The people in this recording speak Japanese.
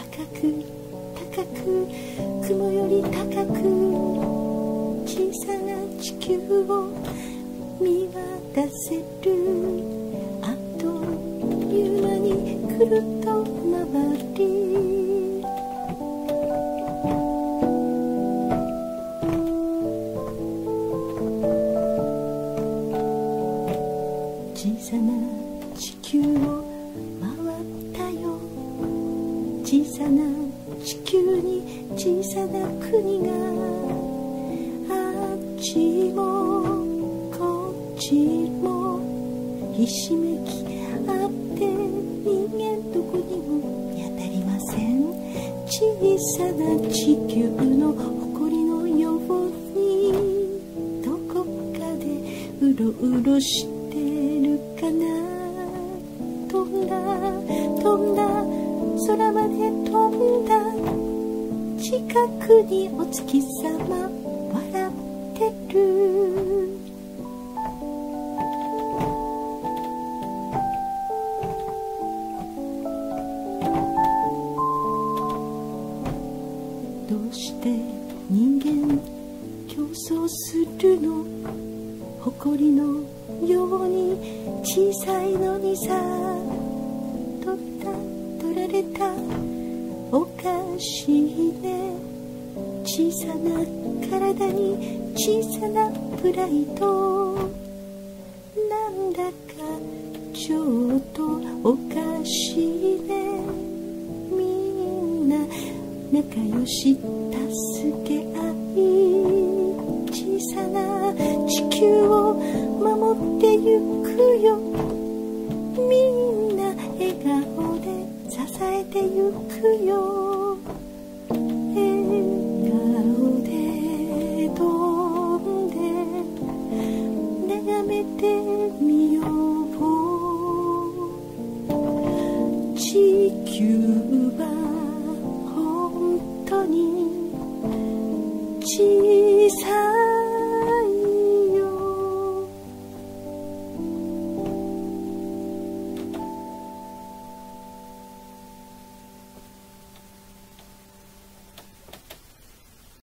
く高く雲より高く小さな地球を見渡せる。あっという間にくるっと回り小さな地球を回ったよ。小さな地球に小さな国があっちもこっちもひしめき合って人間どこにも見当たりません。小さな地球の誇りのようにどこかでうろうろしてるかな。飛んだ飛んだ空まで飛んだ。近くにお月様笑ってる。どうして人間競争するの。誇りのように小さいのにさ。取られたおかしいね。小さな体に小さなプライド。なんだかちょっとおかしいね。みんな仲良し助け合い小さな地球を守ってゆくよ。みんな笑顔で支えてゆくよ。